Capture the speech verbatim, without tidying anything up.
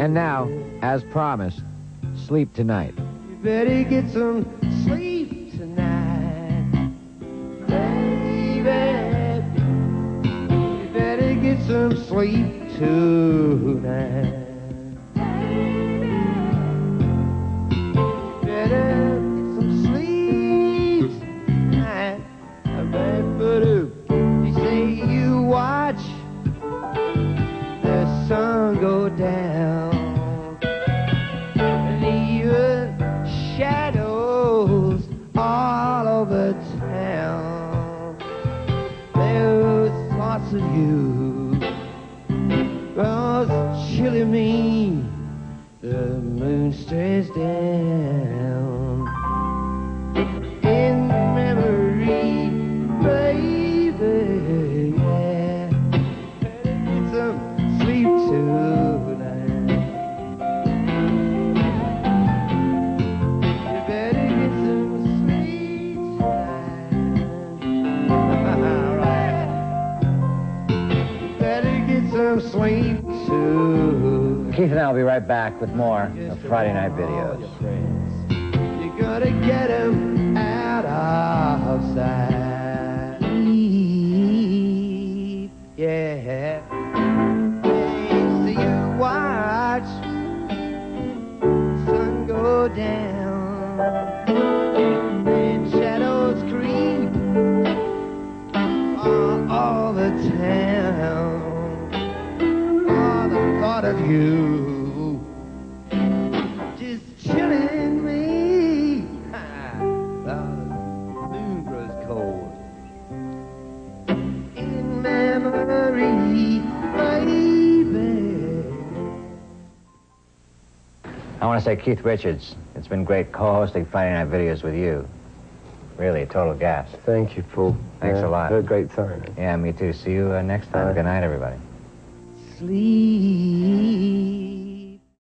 And now, as promised, sleep tonight. You better get some sleep tonight, baby. You better get some sleep tonight. You better get some sleep tonight, baby. You say you watch the sun go down, leaving shadows all over town. Those thoughts of you, those chilling me. The moon stares down in memory, baby. Yeah, better get some sleep tonight. You better get some sleep tonight. All right. You better get some sleep tonight. Keith and I will be right back with more of Friday Night Videos. You gotta get him out of sight. Yeah. So you watch the sun go down, and shadows creep all, all the town. All the thought of you just chilling me. The moon grows cold in memory, baby. I want to say, Keith Richards, it's been great co-hosting Friday Night Videos with you. Really, a total gas. Thank you, Paul. Thanks yeah, a lot. Had a great time. Yeah, me too. See you uh, next time. Bye. Good night, everybody. Sleep.